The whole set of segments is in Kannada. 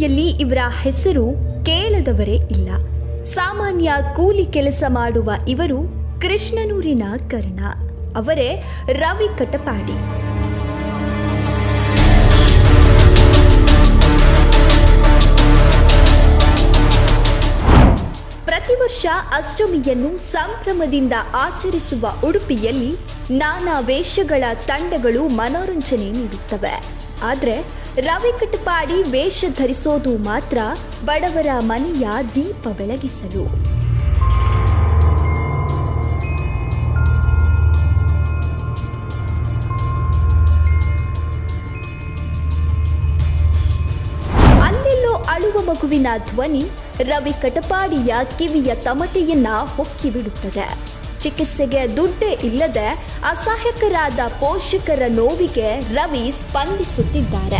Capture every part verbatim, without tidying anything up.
ಉಡುಪಿಯಲ್ಲಿ ಇವರ ಹೆಸರು ಕೇಳದವರೇ ಇಲ್ಲ. ಸಾಮಾನ್ಯ ಕೂಲಿ ಕೆಲಸ ಮಾಡುವ ಇವರು ಕೃಷ್ಣನೂರಿನ ಕರ್ಣ. ಅವರೇ ರವಿ ಕಟಪಾಡಿ. ಪ್ರತಿ ವರ್ಷ ಅಷ್ಟಮಿಯನ್ನು ಸಂಭ್ರಮದಿಂದ ಆಚರಿಸುವ ಉಡುಪಿಯಲ್ಲಿ ನಾನಾ ವೇಷಗಳ ತಂಡಗಳು ಮನೋರಂಜನೆ ನೀಡುತ್ತವೆ. ಆದರೆ ರವಿ ಕಟಪಾಡಿ ವೇಷ ಧರಿಸೋದು ಮಾತ್ರ ಬಡವರ ಮನೆಯ ದೀಪ ಬೆಳಗಿಸಲು. ಅಲ್ಲೆಲ್ಲೋ ಅಳುವ ಮಗುವಿನ ಧ್ವನಿ ರವಿ ಕಟಪಾಡಿಯ ಕಿವಿಯ ತಮಟೆಯನ್ನ ಹೊಕ್ಕಿ ಬಿಡುತ್ತದೆ. ಚಿಕಿತ್ಸೆಗೆ ದುಡ್ಡೇ ಇಲ್ಲದೆ ಅಸಹಾಯಕರಾದ ಪೋಷಕರ ನೋವಿಗೆ ರವಿ ಸ್ಪಂದಿಸುತ್ತಿದ್ದಾರೆ.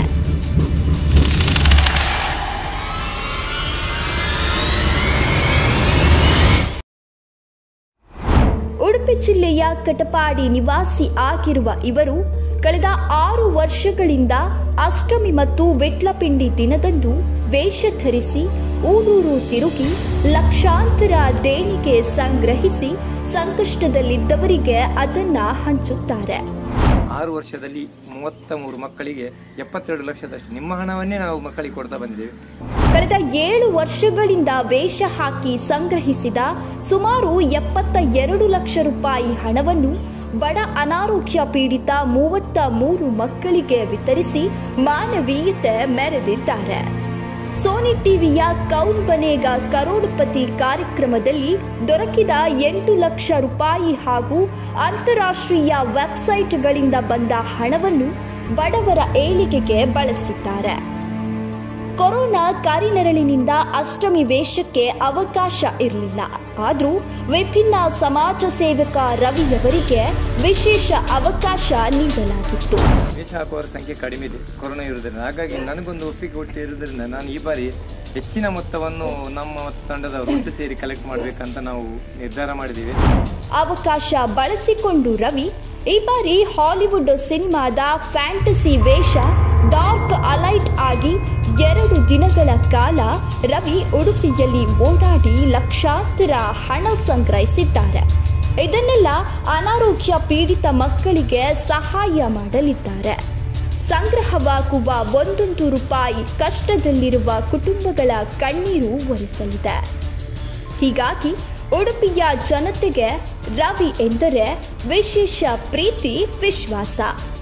ಉಡುಪಿ ಜಿಲ್ಲೆಯ ಕಟಪಾಡಿ ನಿವಾಸಿ ಆಗಿರುವ ಇವರು ಕಳೆದ ಆರು ವರ್ಷಗಳಿಂದ ಅಷ್ಟಮಿ ಮತ್ತು ವಿಟ್ಲಪಿಂಡಿ ದಿನದಂದು ವೇಷ ಧರಿಸಿ ಊರೂರು ತಿರುಗಿ ಲಕ್ಷಾಂತರ ದೇಣಿಗೆ ಸಂಗ್ರಹಿಸಿ ಸಂಕಷ್ಟದಲ್ಲಿದ್ದವರಿಗೆ ಅದನ್ನ ಹಂಚುತ್ತಾರೆ. ಆರು ವರ್ಷದಲ್ಲಿ ಮೂವತ್ತ ಮೂರು ಮಕ್ಕಳಿಗೆ ಎಪ್ಪತ್ತೆರಡು ಲಕ್ಷದಷ್ಟು ನಿಮ್ಮ ಹಣವನ್ನೇ ನಾವು ಮಕ್ಕಳಿಗೆ ಕೊಡ್ತಾ ಬಂದಿದ್ದೇವೆ. ಕಳೆದ ಏಳು ವರ್ಷಗಳಿಂದ ವೇಷ ಹಾಕಿ ಸಂಗ್ರಹಿಸಿದ ಸುಮಾರು ಎಪ್ಪತ್ತ ಎರಡು ಲಕ್ಷ ರೂಪಾಯಿ ಹಣವನ್ನು ಬಡ ಅನಾರೋಗ್ಯ ಪೀಡಿತ ಮೂವತ್ತ ಮೂರು ಮಕ್ಕಳಿಗೆ ವಿತರಿಸಿ ಮಾನವೀಯತೆ ಮೆರೆದಿದ್ದಾರೆ. ಸೋನಿ ಟಿವಿಯ ಕೌನ್ ಬನೇಗ ಕರೋಡ್ಪತಿ ಕಾರ್ಯಕ್ರಮದಲ್ಲಿ ದೊರಕಿದ ಎಂಟು ಲಕ್ಷ ರೂಪಾಯಿ ಹಾಗೂ ಅಂತಾರಾಷ್ಟ್ರೀಯ ವೆಬ್ಸೈಟ್ಗಳಿಂದ ಬಂದ ಹಣವನ್ನು ಬಡವರ ಏಳಿಗೆಗೆ ಬಳಸಿದ್ದಾರೆ. ಕೊರೋನಾ ಕಾರಿನೆರಳಿನಿಂದ ಅಷ್ಟಮಿ ವೇಷಕ್ಕೆ ಅವಕಾಶ ಇರಲಿಲ್ಲ. ಆದರೂ ವಿಭಿನ್ನ ಸಮಾಜ ಸೇವಕ ರವಿಯವರಿಗೆ ವಿಶೇಷ ಅವಕಾಶ ನೀಡಲಾಗಿತ್ತು. ವೇಷ ಹಾಕುವವರ ಸಂಖ್ಯೆ ಕಡಿಮೆ ಇದೆ ಕೊರೋನಾ ಇರುವುದರಿಂದ. ಹಾಗಾಗಿ ನನಗೊಂದು ಒಪ್ಪಿಗೆ ಒಟ್ಟು ಇರುವುದರಿಂದ ನಾನು ಈ ಬಾರಿ ಹೆಚ್ಚಿನ ಮೊತ್ತವನ್ನು ನಮ್ಮ ತಂಡದವರು ಒಟ್ಟು ಸೇರಿ ಕಲೆಕ್ಟ್ ಮಾಡಬೇಕಂತ ನಾವು ನಿರ್ಧಾರ ಮಾಡಿದ್ದೀವಿ. ಅವಕಾಶ ಬಳಸಿಕೊಂಡು ರವಿ ಈ ಬಾರಿ ಹಾಲಿವುಡ್ ಸಿನಿಮಾದ ಫ್ಯಾಂಟಸಿ ವೇಷ ಡಾರ್ಕ್ ಅಲೈಟ್ ಆಗಿ ಎರಡು ದಿನಗಳ ಕಾಲ ರವಿ ಉಡುಪಿಯಲ್ಲಿ ಓಡಾಡಿ ಲಕ್ಷಾಂತರ ಹಣ ಸಂಗ್ರಹಿಸಿದ್ದಾರೆ. ಇದನ್ನೆಲ್ಲ ಅನಾರೋಗ್ಯ ಪೀಡಿತ ಮಕ್ಕಳಿಗೆ ಸಹಾಯ ಮಾಡಲಿದ್ದಾರೆ. ಸಂಗ್ರಹವಾಗುವ ಒಂದೊಂದು ರೂಪಾಯಿ ಕಷ್ಟದಲ್ಲಿರುವ ಕುಟುಂಬಗಳ ಕಣ್ಣೀರು ಒರೆಸಲಿದೆ. ಹೀಗಾಗಿ ಉಡುಪಿಯ ಜನತೆಗೆ ರವಿ ಎಂದರೆ ವಿಶೇಷ ಪ್ರೀತಿ, ವಿಶ್ವಾಸ.